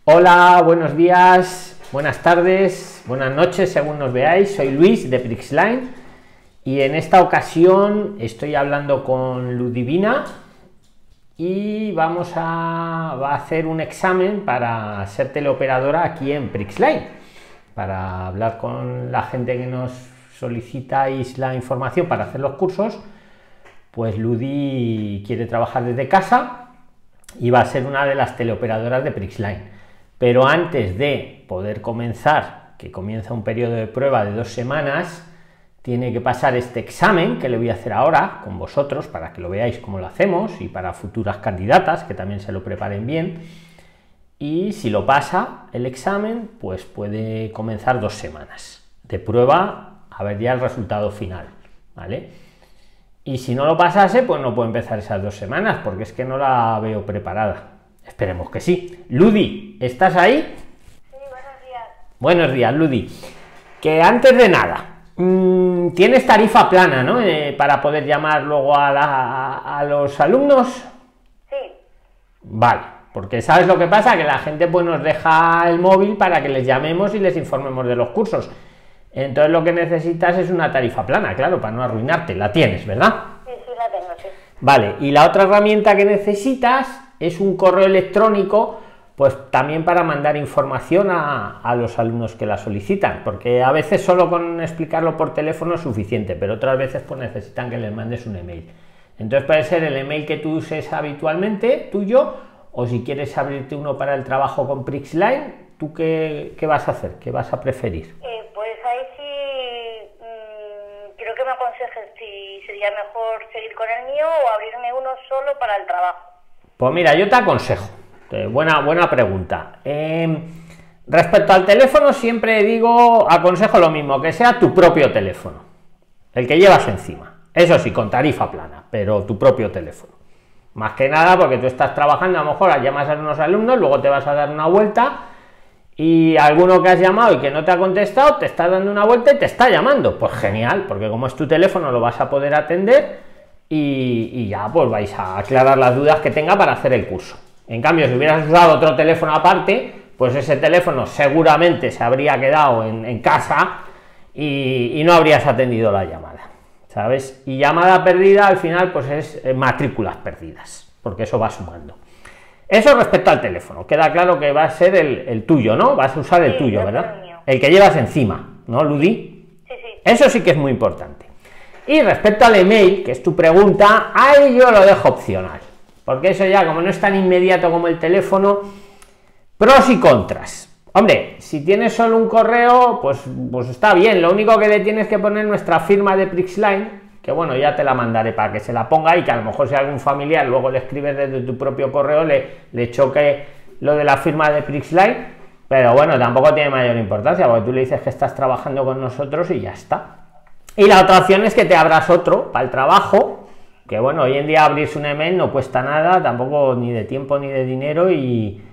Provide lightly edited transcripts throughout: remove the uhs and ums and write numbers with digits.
Hola, buenos días, buenas tardes, buenas noches, según nos veáis. Soy Luis de Prixline y en esta ocasión estoy hablando con Ludivina y va a hacer un examen para ser teleoperadora aquí en Prixline, para hablar con la gente que nos solicitáis la información para hacer los cursos. Pues Ludi quiere trabajar desde casa y va a ser una de las teleoperadoras de Prixline. Pero antes de poder comenzar, que comienza un periodo de prueba de 2 semanas, tiene que pasar este examen que le voy a hacer ahora con vosotros para que lo veáis cómo lo hacemos y para futuras candidatas que también se lo preparen bien. Y si lo pasa el examen, pues puede comenzar 2 semanas de prueba a ver ya el resultado final, ¿vale? Y si no lo pasase, pues no puede empezar esas 2 semanas porque es que no la veo preparada. Esperemos que sí. Ludi, ¿estás ahí? Sí, buenos días. Buenos días, Ludi. Que antes de nada, tienes tarifa plana, ¿no? Para poder llamar luego a los alumnos. Sí. Vale, porque ¿sabes lo que pasa? Que la gente pues nos deja el móvil para que les llamemos y les informemos de los cursos. Entonces lo que necesitas es una tarifa plana, claro, para no arruinarte. La tienes, ¿verdad? Sí, la tengo, sí. Vale, y la otra herramienta que necesitas es un correo electrónico, pues también para mandar información a los alumnos que la solicitan, porque a veces solo con explicarlo por teléfono es suficiente, pero otras veces pues necesitan que les mandes un email. Entonces puede ser el email que tú uses habitualmente, tuyo, o si quieres abrirte uno para el trabajo con Prixline, ¿tú qué vas a hacer? ¿Qué vas a preferir? Pues ahí sí, creo que me aconsejes si sería mejor seguir con el mío o abrirme uno solo para el trabajo. Pues mira, yo te aconsejo, buena pregunta. Respecto al teléfono, siempre aconsejo lo mismo, que sea tu propio teléfono, el que llevas encima. Eso sí, con tarifa plana, pero tu propio teléfono. Más que nada porque tú estás trabajando, a lo mejor llamas a unos alumnos, luego te vas a dar una vuelta y alguno que has llamado y que no te ha contestado, te está dando una vuelta y te está llamando. Pues genial, porque como es tu teléfono lo vas a poder atender y ya pues vais a aclarar las dudas que tenga para hacer el curso. En cambio, si hubieras usado otro teléfono aparte, pues ese teléfono seguramente se habría quedado en casa y no habrías atendido la llamada, ¿sabes? Y llamada perdida al final pues es matrículas perdidas, porque eso va sumando. Eso respecto al teléfono, queda claro que va a ser el tuyo, ¿no? Vas a usar el tuyo, ¿verdad? El que llevas encima, ¿no, Ludi? Sí, sí. Eso sí que es muy importante. Y respecto al email, que es tu pregunta, ahí yo lo dejo opcional, porque eso ya, como no es tan inmediato como el teléfono, pros y contras. Hombre, si tienes solo un correo, pues está bien, lo único que le tienes que poner nuestra firma de Prixline, que bueno, ya te la mandaré para que se la ponga y que a lo mejor si algún familiar luego le escribes desde tu propio correo, le choque lo de la firma de Prixline, pero bueno, tampoco tiene mayor importancia, porque tú le dices que estás trabajando con nosotros y ya está. Y la otra opción es que te abras otro para el trabajo, que bueno, hoy en día abrirse un email no cuesta nada, tampoco ni de tiempo ni de dinero y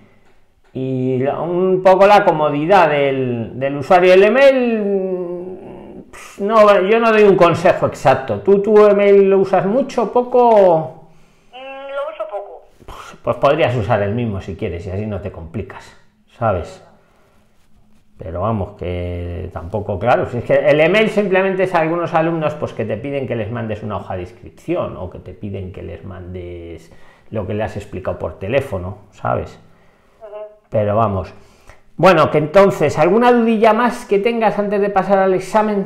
un poco la comodidad del usuario. El email, no, yo no doy un consejo exacto. ¿Tú tu email lo usas mucho, poco? Lo uso poco. Pues podrías usar el mismo si quieres y así no te complicas, ¿sabes? Pero vamos, que tampoco, claro, si es que el email simplemente es a algunos alumnos pues que te piden que les mandes una hoja de inscripción o que te piden que les mandes lo que le has explicado por teléfono, ¿sabes? Pero vamos. Bueno, que entonces, ¿alguna dudilla más que tengas antes de pasar al examen?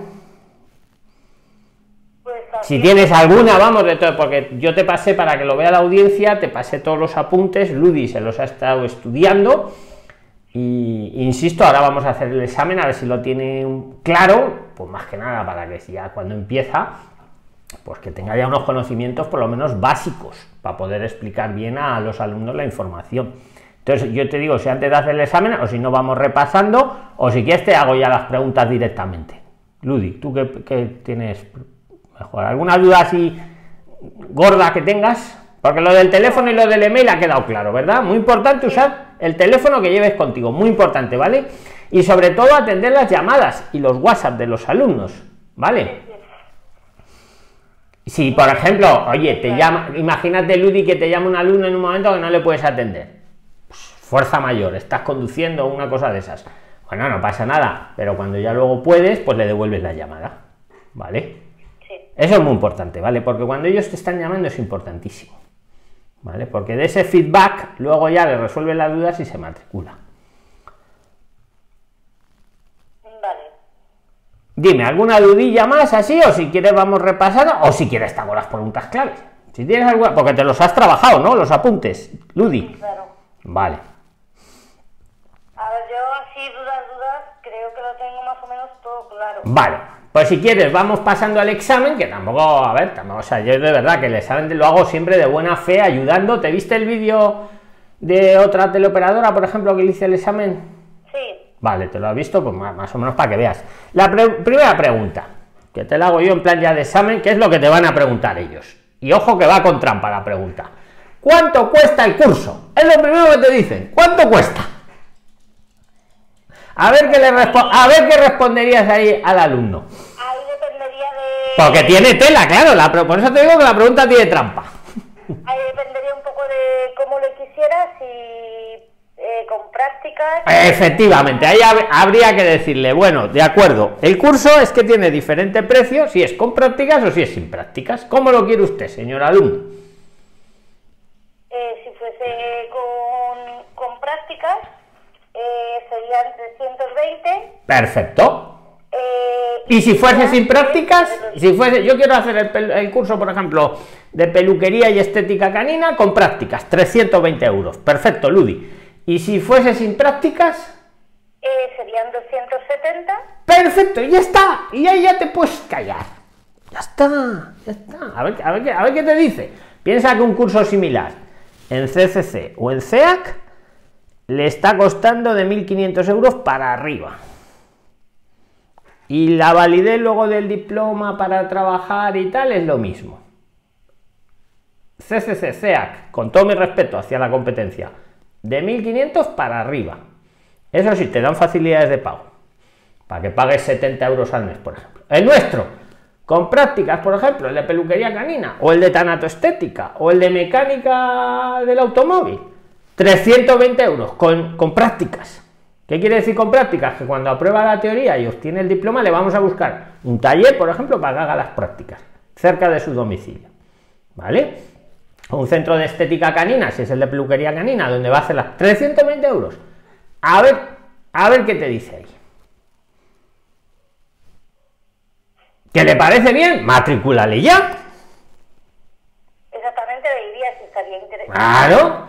Pues si tienes alguna, vamos, de todo, porque yo te pasé para que lo vea la audiencia, te pasé todos los apuntes, Ludi se los ha estado estudiando. Y insisto, ahora vamos a hacer el examen a ver si lo tiene claro, pues más que nada para que ya cuando empieza, pues que tenga ya unos conocimientos por lo menos básicos para poder explicar bien a los alumnos la información. Entonces yo te digo, si antes de hacer el examen o si no vamos repasando, o si quieres te hago ya las preguntas directamente. Ludi, ¿tú qué tienes mejor? ¿Alguna duda así gorda que tengas? Porque lo del teléfono y lo del email ha quedado claro, ¿verdad? Muy importante usar el teléfono que lleves contigo, muy importante, ¿vale? Y sobre todo atender las llamadas y los WhatsApp de los alumnos, ¿vale? Si, por ejemplo, oye, te llama, imagínate, Ludi, que te llama un alumno en un momento que no le puedes atender. Pues fuerza mayor, estás conduciendo una cosa de esas. Bueno, no pasa nada, pero cuando ya luego puedes, pues le devuelves la llamada, ¿vale? Sí. Eso es muy importante, ¿vale? Porque cuando ellos te están llamando es importantísimo, ¿vale? Porque de ese feedback luego ya le resuelven las dudas y se matricula. Vale. Dime, ¿alguna dudilla más así? O si quieres vamos repasando, o si quieres te hago las preguntas claves. Si tienes alguna, porque te los has trabajado, ¿no? Los apuntes, Ludi. Claro. Vale. A ver, yo así dudas, creo que lo tengo más o menos todo claro. Vale, pues si quieres vamos pasando al examen, que tampoco, a ver, tampoco, o sea, yo de verdad que el examen lo hago siempre de buena fe, ayudando. ¿Te viste el vídeo de otra teleoperadora, por ejemplo, que le hice el examen? Sí. Vale, te lo has visto, pues más o menos para que veas. La primera pregunta, que te la hago yo en plan ya de examen, ¿qué es lo que te van a preguntar ellos? Y ojo que va con trampa la pregunta. ¿Cuánto cuesta el curso? Es lo primero que te dicen. ¿Cuánto cuesta? A ver qué responderías ahí al alumno. Ahí dependería de... Porque tiene tela, claro, por eso te digo que la pregunta tiene trampa. Ahí dependería un poco de cómo lo quisieras y con prácticas... Efectivamente, ahí habría que decirle, bueno, de acuerdo, el curso es que tiene diferente precio si es con prácticas o si es sin prácticas. ¿Cómo lo quiere usted, señor alumno? Si fuese con prácticas, serían 320. Perfecto. Y si fuese sin prácticas, yo quiero hacer el curso, por ejemplo, de peluquería y estética canina con prácticas, 320 euros. Perfecto, Ludi. Y si fuese sin prácticas, serían 270. perfecto, ya está. Y ahí ya te puedes callar. Ya está. A ver qué te dice. Piensa que un curso similar en CCC o en CEAC le está costando de 1.500 euros para arriba. Y la validez luego del diploma para trabajar y tal es lo mismo. CCC, CEAC, con todo mi respeto hacia la competencia, de 1.500 para arriba. Eso sí, te dan facilidades de pago, para que pagues 70 euros al mes, por ejemplo. El nuestro, con prácticas, por ejemplo, el de peluquería canina, o el de tanatoestética, o el de mecánica del automóvil, 320 euros con prácticas. ¿Qué quiere decir con prácticas? Que cuando aprueba la teoría y obtiene el diploma, le vamos a buscar un taller, por ejemplo, para que haga las prácticas cerca de su domicilio, ¿vale? O un centro de estética canina, si es el de peluquería canina, donde va a hacer las 320 euros. A ver qué te dice ahí. ¿Qué le parece bien? Matricúlale ya. Exactamente, diría si estaría interesante. Claro.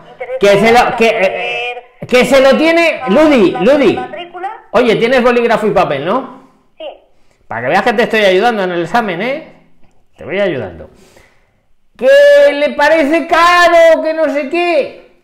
Que se lo tiene. Ludi. Oye, tienes bolígrafo y papel, ¿no? Sí. Para que veas que te estoy ayudando en el examen, ¿eh? Te voy ayudando. ¿Que le parece caro? Que no sé qué.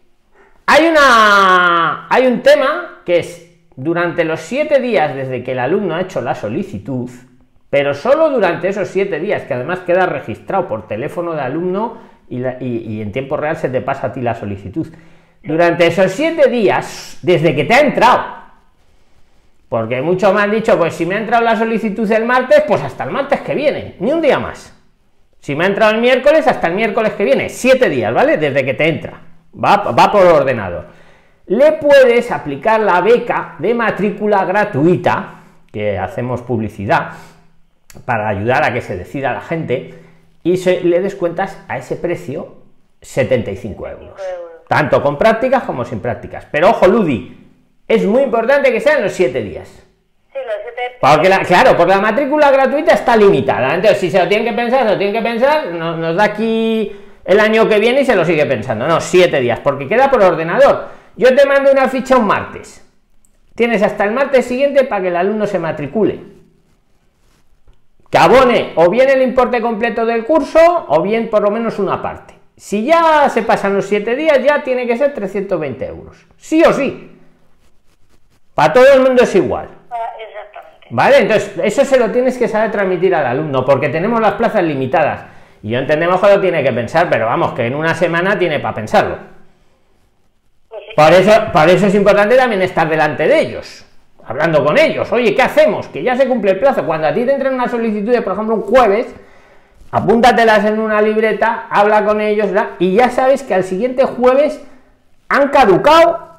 Hay un tema que es durante los 7 días desde que el alumno ha hecho la solicitud, pero solo durante esos 7 días, que además queda registrado por teléfono de alumno y en tiempo real se te pasa a ti la solicitud. Durante esos 7 días, desde que te ha entrado, porque muchos me han dicho, pues si me ha entrado la solicitud el martes, pues hasta el martes que viene, ni un día más. Si me ha entrado el miércoles, hasta el miércoles que viene, 7 días, ¿vale? Desde que te entra, va por ordenador. Le puedes aplicar la beca de matrícula gratuita, que hacemos publicidad, para ayudar a que se decida la gente, y le descuentas a ese precio 75 euros. Tanto con prácticas como sin prácticas. Pero ojo, Ludi, es muy importante que sean los 7 días. Sí, los 7. Porque la matrícula gratuita está limitada. Entonces, si se lo tienen que pensar, nos da aquí el año que viene y se lo sigue pensando. No, 7 días, porque queda por ordenador. Yo te mando una ficha un martes. Tienes hasta el martes siguiente para que el alumno se matricule. Que abone o bien el importe completo del curso o bien por lo menos una parte. Si ya se pasan los 7 días, ya tiene que ser 320 euros. Sí o sí. Para todo el mundo es igual. Exactamente. ¿Vale? Entonces, eso se lo tienes que saber transmitir al alumno, porque tenemos las plazas limitadas. Y yo entendemos que lo tiene que pensar, pero vamos, que en una semana tiene para pensarlo. Por eso es importante también estar delante de ellos, hablando con ellos. Oye, ¿qué hacemos? Que ya se cumple el plazo. Cuando a ti te entren una solicitud, por ejemplo, un jueves, apúntatelas en una libreta, habla con ellos, y ya sabes que al siguiente jueves han caducado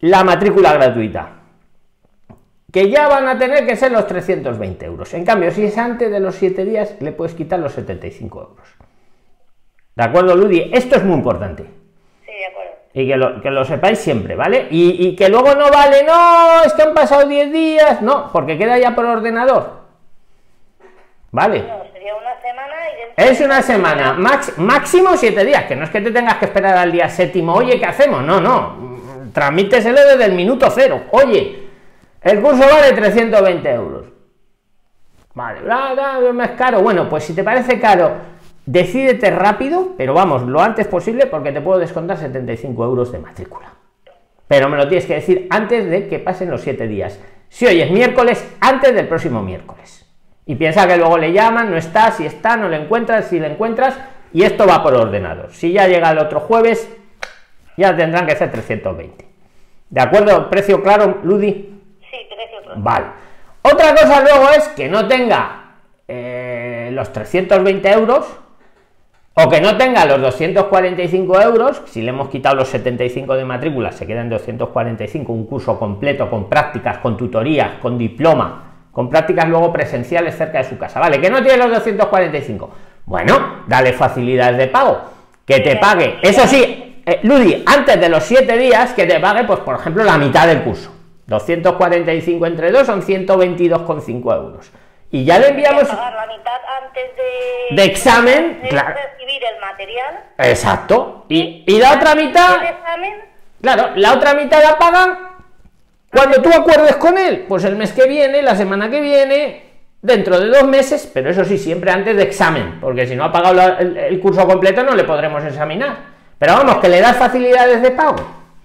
la matrícula gratuita, que ya van a tener que ser los 320 euros. En cambio, si es antes de los 7 días, le puedes quitar los 75 euros. ¿De acuerdo, Ludi? Esto es muy importante. Sí, de acuerdo. Y que lo sepáis siempre, ¿vale? Y que luego no vale, no, es que han pasado 10 días, no, porque queda ya por ordenador. ¿Vale? No, sería una semana y es una semana, máximo 7 días, que no es que te tengas que esperar al día 7º, oye, ¿qué hacemos? No, transmíteselo desde el minuto 0, oye, el curso vale 320 euros. Vale, es caro. Bueno, pues si te parece caro, decídete rápido, pero vamos, lo antes posible, porque te puedo descontar 75 euros de matrícula. Pero me lo tienes que decir antes de que pasen los 7 días. Si hoy es miércoles, antes del próximo miércoles. Y piensa que luego le llaman, no está, si está, no le encuentras, si le encuentras, y esto va por ordenador. Si ya llega el otro jueves, ya tendrán que ser 320. ¿De acuerdo? ¿Precio claro, Ludi? Sí, precio claro. Vale. Otra cosa luego es que no tenga los 320 euros, o que no tenga los 245 euros, si le hemos quitado los 75 de matrícula, se quedan 245, un curso completo, con prácticas, con tutorías, con diploma, con prácticas luego presenciales cerca de su casa, ¿vale? Que no tiene los 245, bueno, dale facilidades de pago, que te pague, eso sí, Ludi, antes de los 7 días, que te pague, pues por ejemplo, la mitad del curso, 245 entre 2 son 122,5 euros, y ya le enviamos... Pagar la mitad antes de examen, de claro. recibir el material. Exacto, y la otra mitad, ¿El examen? claro, la otra mitad la pagan cuando tú acuerdes con él, pues el mes que viene, la semana que viene, dentro de 2 meses, pero eso sí, siempre antes de examen, porque si no ha pagado el curso completo no le podremos examinar. Pero vamos, que le das facilidades de pago.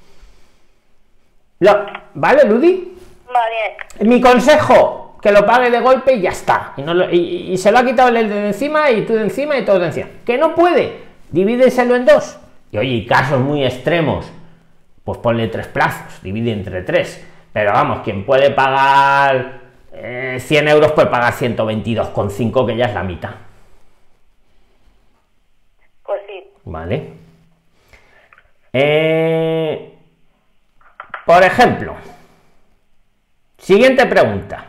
¿Vale, Ludi? Vale. Mi consejo, que lo pague de golpe y ya está. Y se lo ha quitado el de encima y tú de encima y todo de encima. Que no puede, divídeselo en 2. Y oye, casos muy extremos, pues ponle 3 plazos, divide entre 3. Pero vamos, quien puede pagar 100 euros puede pagar 122,5, que ya es la mitad. Pues sí. Vale. Por ejemplo, siguiente pregunta.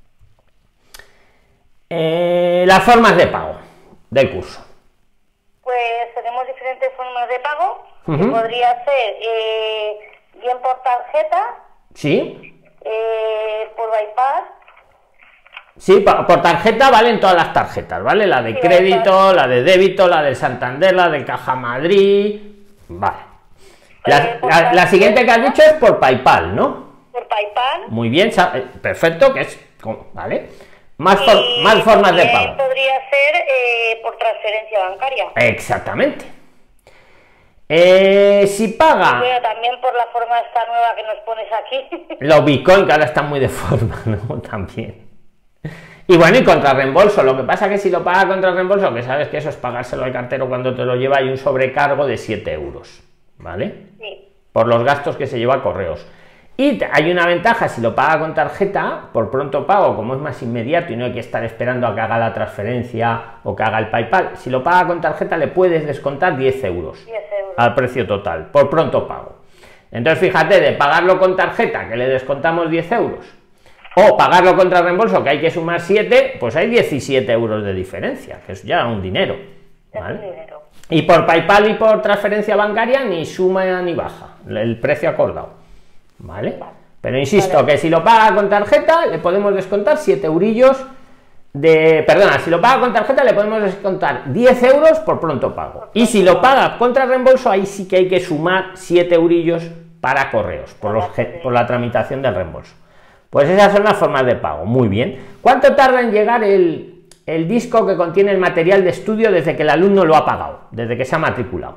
Las formas de pago del curso. Pues tenemos diferentes formas de pago. Podría ser bien por tarjeta. Sí. Por bypass. Sí, por tarjeta valen todas las tarjetas, ¿vale? La de crédito, la de débito, la de Santander, la de Caja Madrid. Vale. La siguiente que has dicho es por PayPal, ¿no? Por PayPal. Muy bien, perfecto, que es, ¿vale? Más formas de pago. Podría ser por transferencia bancaria. Exactamente. Si paga... Bueno, también por la forma esta nueva que nos pones aquí. Los Bitcoin, que ahora están muy de forma, ¿no? También. Y bueno, y contra reembolso. Lo que pasa es que si lo paga contra reembolso, que sabes que eso es pagárselo al cartero cuando te lo lleva, hay un sobrecargo de 7 euros, ¿vale? Sí. Por los gastos que se lleva a correos. Y hay una ventaja, si lo paga con tarjeta, por pronto pago, como es más inmediato y no hay que estar esperando a que haga la transferencia o que haga el PayPal, si lo paga con tarjeta le puedes descontar 10 euros, 10 euros al precio total, por pronto pago. Entonces fíjate, de pagarlo con tarjeta, que le descontamos 10 euros, o pagarlo contra reembolso, que hay que sumar 7, pues hay 17 euros de diferencia, que es ya un dinero, ¿vale? Es un dinero. Y por PayPal y por transferencia bancaria ni suma ni baja el precio acordado, ¿vale? Pero insisto, que si lo paga con tarjeta le podemos descontar 7 eurillos de... Perdona, si lo paga con tarjeta le podemos descontar 10 euros por pronto pago. Y si lo paga contra reembolso, ahí sí que hay que sumar 7 eurillos para correos, por la tramitación del reembolso. Pues esas son las formas de pago. Muy bien. ¿Cuánto tarda en llegar el disco que contiene el material de estudio desde que el alumno lo ha pagado, desde que se ha matriculado?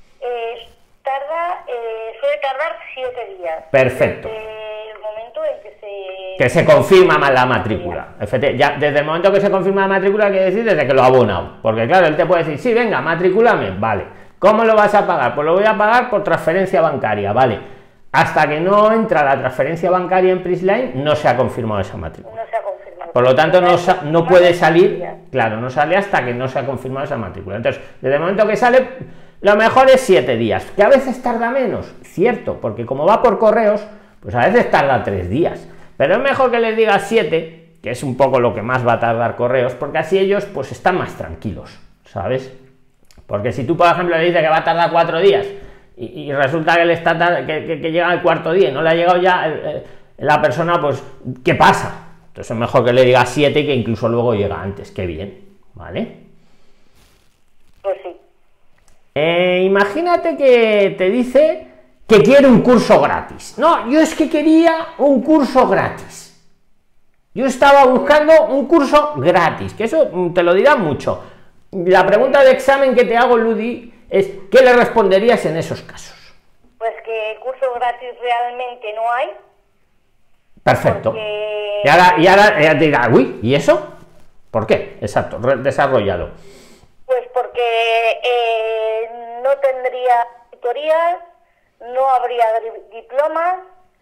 Suele tardar 7 días. Perfecto. Desde el momento en que se confirma la matrícula. Ya, desde el momento que se confirma la matrícula, quiere decir desde que lo ha abonado. Porque claro, él te puede decir, sí, venga, matricúlame, vale. ¿Cómo lo vas a pagar? Pues lo voy a pagar por transferencia bancaria, vale. Hasta que no entra la transferencia bancaria en PRIXLINE, no se ha confirmado esa matrícula. no se ha confirmado. Por lo tanto, no puede salir, claro, no sale hasta que no se ha confirmado esa matrícula. Entonces, desde el momento que sale, Lo mejor es 7 días, que a veces tarda menos, cierto, porque como va por correos, pues a veces tarda 3 días, pero es mejor que les digas 7, que es un poco lo que más va a tardar correos, porque así ellos pues están más tranquilos, ¿sabes? Porque si tú, por ejemplo, le dices que va a tardar 4 días y resulta que, que llega el cuarto día y no le ha llegado ya la persona, pues, ¿qué pasa? Entonces es mejor que le digas 7 y que incluso luego llega antes, qué bien, ¿vale? Pues sí. Imagínate que te dice que quiere un curso gratis. No, yo es que quería un curso gratis. Yo estaba buscando un curso gratis, que eso te lo dirán mucho. La pregunta de examen que te hago, Ludi, es ¿qué le responderías en esos casos? Pues que curso gratis realmente no hay. Perfecto. Porque... Y ahora te dirá, uy, ¿y eso? ¿Por qué? Exacto, desarrollado. Pues porque no tendría tutorías, no habría diplomas,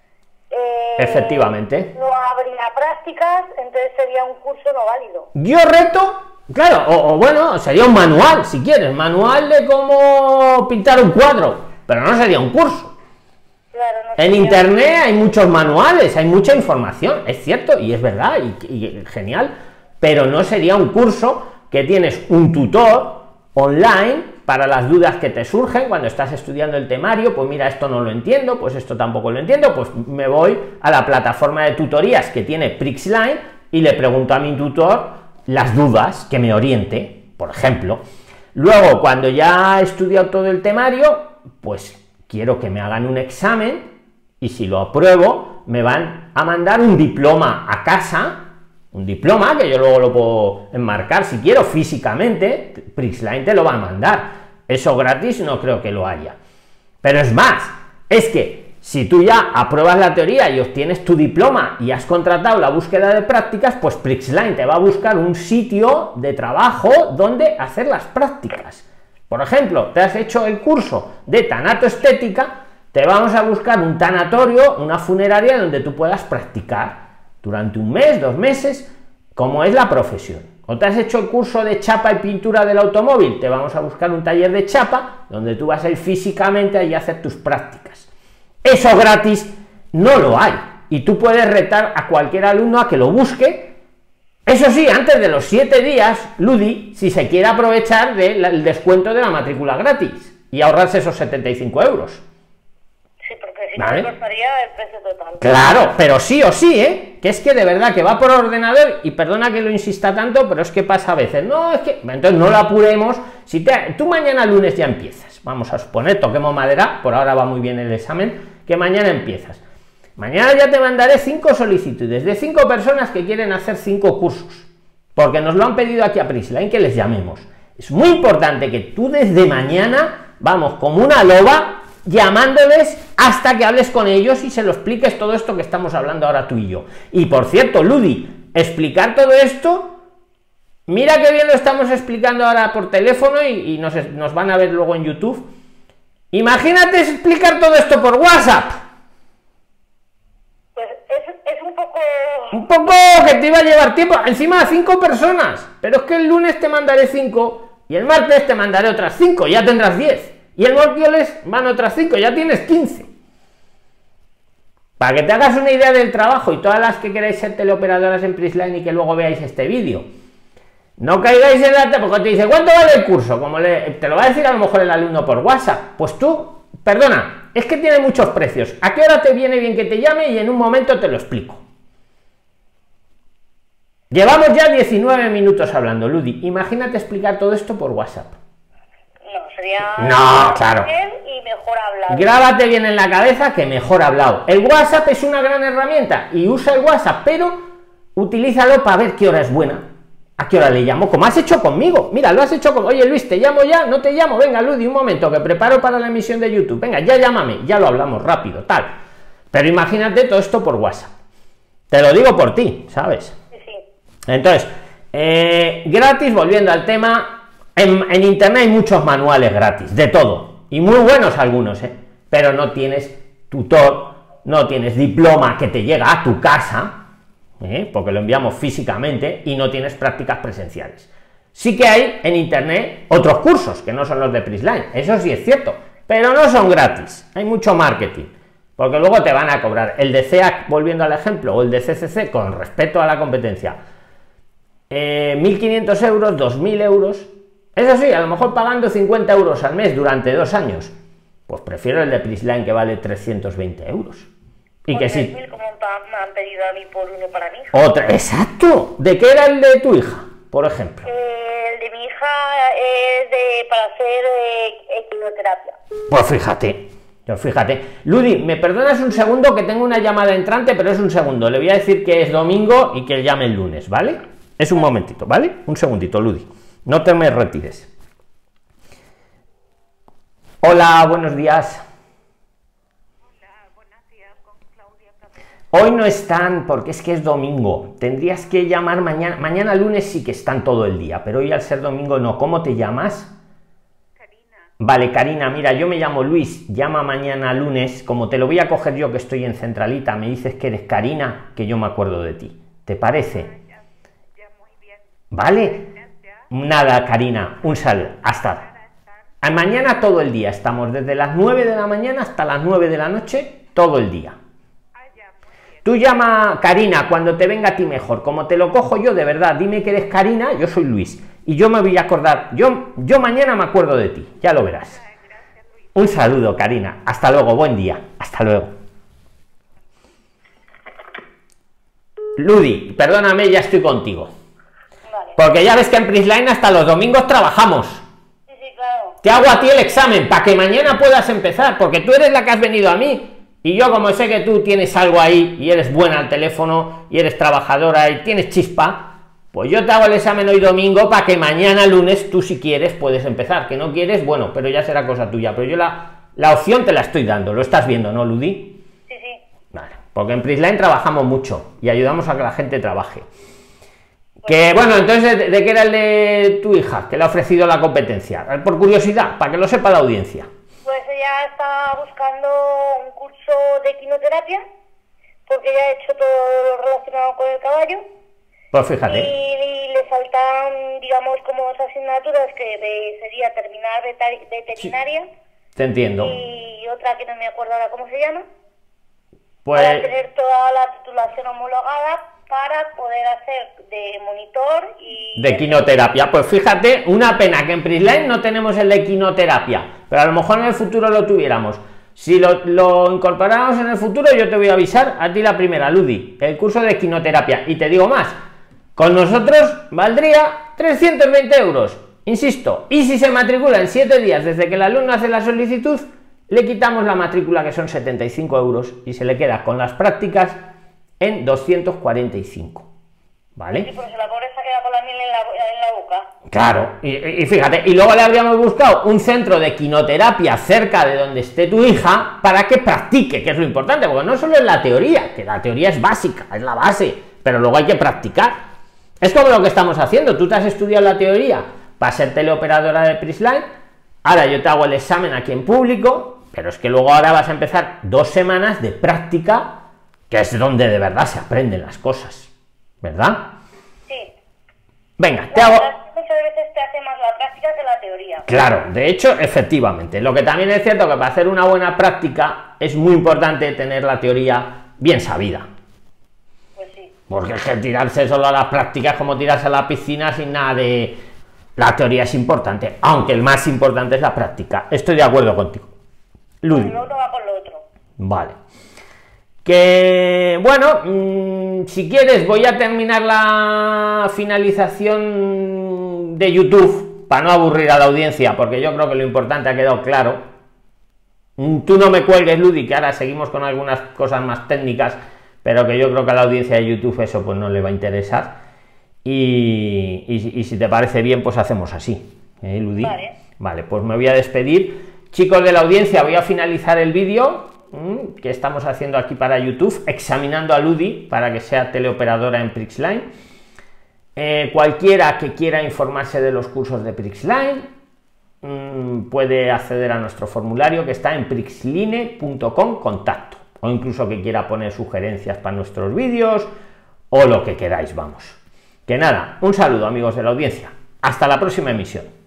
efectivamente. no habría prácticas, entonces sería un curso no válido. Yo reto, claro, o bueno, sería un manual, si quieres, manual de cómo pintar un cuadro, pero no sería un curso. Claro, no En sería... internet hay muchos manuales, hay mucha información, es cierto, y es verdad, y genial, pero no sería un curso que tienes un tutor online para las dudas que te surgen cuando estás estudiando el temario. Pues mira, esto no lo entiendo, pues esto tampoco lo entiendo, pues me voy a la plataforma de tutorías que tiene Prixline y le pregunto a mi tutor las dudas, que me oriente, por ejemplo. Luego, cuando ya he estudiado todo el temario, pues quiero que me hagan un examen y si lo apruebo me van a mandar un diploma a casa, un diploma que yo luego lo puedo enmarcar si quiero físicamente. Prixline te lo va a mandar, eso gratis no creo que lo haya, pero es más, es que si tú ya apruebas la teoría y obtienes tu diploma y has contratado la búsqueda de prácticas, pues Prixline te va a buscar un sitio de trabajo donde hacer las prácticas. Por ejemplo, te has hecho el curso de tanatoestética, te vamos a buscar un tanatorio, una funeraria donde tú puedas practicar durante un mes, 2 meses, como es la profesión. O te has hecho el curso de chapa y pintura del automóvil, te vamos a buscar un taller de chapa donde tú vas a ir físicamente allí a hacer tus prácticas. Eso gratis no lo hay y tú puedes retar a cualquier alumno a que lo busque. Eso sí, antes de los 7 días, Ludi, si se quiere aprovechar del descuento de la matrícula gratis y ahorrarse esos 75 euros. Sí, porque si no ¿Vale? me costaría el precio total. Claro, pero sí o sí, que es que de verdad que va por ordenador, y perdona que lo insista tanto, pero es que pasa a veces, no, es que, entonces no lo apuremos. Si tú mañana lunes ya empiezas, vamos a suponer, toquemos madera, por ahora va muy bien el examen, que mañana empiezas. Mañana ya te mandaré 5 solicitudes de 5 personas que quieren hacer 5 cursos, porque nos lo han pedido aquí a Prixline que les llamemos. Es muy importante que tú desde mañana, vamos, como una loba, llamándoles hasta que hables con ellos y se lo expliques todo esto que estamos hablando ahora tú y yo. Y por cierto, Ludi, explicar todo esto, mira que bien lo estamos explicando ahora por teléfono y nos van a ver luego en YouTube. Imagínate explicar todo esto por WhatsApp. Pues es un poco... Un poco que te iba a llevar tiempo, encima a 5 personas, pero es que el lunes te mandaré 5 y el martes te mandaré otras 5, ya tendrás 10. Y el miércoles van otras 5, ya tienes 15. Para que te hagas una idea del trabajo, y todas las que queráis ser teleoperadoras en Prixline y que luego veáis este vídeo, no caigáis en la... porque te dice, ¿cuánto vale el curso? Como te lo va a decir a lo mejor el alumno por WhatsApp, pues tú, perdona, es que tiene muchos precios. ¿A qué hora te viene bien que te llame? Y en un momento te lo explico. Llevamos ya 19 minutos hablando, Ludi. Imagínate explicar todo esto por WhatsApp. No, sería... No, claro. Y mejor hablado. Grábate bien en la cabeza que mejor hablado. El WhatsApp es una gran herramienta y usa el WhatsApp, pero utilízalo para ver qué hora es buena, a qué hora le llamo, como has hecho conmigo. Mira, lo has hecho con... Oye, Luis, ¿te llamo ya? No te llamo. Venga, Ludi, un momento, que preparo para la emisión de YouTube. Venga, ya llámame, ya lo hablamos rápido, tal. Pero imagínate todo esto por WhatsApp. Te lo digo por ti, ¿sabes? Sí. Entonces, gratis, volviendo al tema... En internet hay muchos manuales gratis, de todo, y muy buenos algunos, pero no tienes tutor, no tienes diploma que te llega a tu casa, porque lo enviamos físicamente, y no tienes prácticas presenciales. Sí que hay en internet otros cursos que no son los de PRIXLINE, eso sí es cierto, pero no son gratis, hay mucho marketing, porque luego te van a cobrar el de CEAC, volviendo al ejemplo, o el de CCC, con respeto a la competencia, 1.500 euros, 2.000 euros, eso sí, a lo mejor pagando 50 euros al mes durante 2 años, pues prefiero el de PRIXLINE que vale 320 euros. Y que sí. Como me han pedido a mí por uno para mi hija. Otra, exacto. ¿De qué era el de tu hija, por ejemplo? El de mi hija es para hacer quimioterapia. Pues fíjate. Ludi, ¿me perdonas un segundo que tengo una llamada entrante, pero es un segundo? Le voy a decir que es domingo y que llame el lunes, ¿vale? Es un momentito, ¿vale? Un segundito, Ludi. No te me retires. Hola, buenos días. Hoy no están porque es que es domingo. Tendrías que llamar mañana. Mañana lunes sí que están todo el día, pero hoy al ser domingo no. ¿Cómo te llamas? Karina. Vale, Karina, mira, yo me llamo Luis. Llama mañana lunes. Como te lo voy a coger yo que estoy en Centralita, me dices que eres Karina, que yo me acuerdo de ti. ¿Te parece? Ya muy bien. ¿Vale? Nada, Karina, un saludo. Hasta. Mañana todo el día. Estamos desde las 9 de la mañana hasta las 9 de la noche, todo el día. Tú llama Karina cuando te venga a ti mejor. Como te lo cojo yo, de verdad, dime que eres Karina, yo soy Luis. Y yo me voy a acordar, yo mañana me acuerdo de ti, ya lo verás. Un saludo, Karina. Hasta luego, buen día. Hasta luego. Ludi, perdóname, ya estoy contigo. Vale. Porque ya ves que en PRIXLINE hasta los domingos trabajamos. Sí, claro. Te hago a ti el examen para que mañana puedas empezar, porque tú eres la que has venido a mí. Y yo, como sé que tú tienes algo ahí y eres buena al teléfono y eres trabajadora y tienes chispa, pues yo te hago el examen hoy domingo para que mañana lunes tú, si quieres, puedes empezar. Que no quieres, bueno, pero ya será cosa tuya. Pero yo la opción te la estoy dando. Lo estás viendo, ¿no, Ludi? Sí. Vale, porque en PRIXLINE trabajamos mucho y ayudamos a que la gente trabaje. Que bueno, entonces, ¿de qué era el de tu hija que le ha ofrecido la competencia? Por curiosidad, para que lo sepa la audiencia. Pues ella está buscando un curso de quimioterapia, porque ella ha hecho todo lo relacionado con el caballo. Pues fíjate. Y le faltan, digamos, como dos asignaturas que sería terminar veterinaria. Sí, te entiendo. Y otra que no me acuerdo ahora cómo se llama. Pues Para tener toda la titulación homologada para poder hacer de monitor y... de quinoterapia. Pues fíjate, una pena que en PRIXLINE no tenemos el de quinoterapia, pero a lo mejor en el futuro lo tuviéramos. Si lo incorporáramos en el futuro, yo te voy a avisar a ti la primera, Ludi, el curso de quinoterapia. Y te digo más, con nosotros valdría 320 euros, insisto, y si se matricula en 7 días desde que el alumno hace la solicitud, le quitamos la matrícula, que son 75 euros, y se le queda con las prácticas en 245, ¿vale? Sí, porque la pobreza queda con la miel en la boca. Claro, y fíjate, y luego le habríamos buscado un centro de quinoterapia cerca de donde esté tu hija para que practique, que es lo importante, porque no solo es la teoría, que la teoría es básica, es la base, pero luego hay que practicar. Es como lo que estamos haciendo, tú te has estudiado la teoría para ser teleoperadora de PRIXLINE, ahora yo te hago el examen aquí en público, pero es que luego ahora vas a empezar 2 semanas de práctica, que es donde de verdad se aprenden las cosas, ¿verdad? Sí. Venga, te hago... Muchas veces te hace más la práctica que la teoría. Claro, de hecho, efectivamente. Lo que también es cierto que para hacer una buena práctica es muy importante tener la teoría bien sabida. Pues sí. Porque es que tirarse solo a las prácticas es como tirarse a la piscina sin nada de... La teoría es importante, aunque el más importante es la práctica. Estoy de acuerdo contigo. Ludi. Lo otro va con lo otro. Vale. Que bueno, si quieres voy a terminar la finalización de YouTube para no aburrir a la audiencia, porque yo creo que lo importante ha quedado claro. Tú no me cuelgues, Ludi, que ahora seguimos con algunas cosas más técnicas, pero que yo creo que a la audiencia de YouTube eso pues no le va a interesar. Y si te parece bien, pues hacemos así, Ludi. Vale, pues me voy a despedir. Chicos de la audiencia, voy a finalizar el vídeo que estamos haciendo aquí para YouTube, examinando a Ludi para que sea teleoperadora en PRIXLINE. Cualquiera que quiera informarse de los cursos de PRIXLINE puede acceder a nuestro formulario que está en prixline.com contacto, o incluso que quiera poner sugerencias para nuestros vídeos o lo que queráis, vamos. Que nada, un saludo, amigos de la audiencia. Hasta la próxima emisión.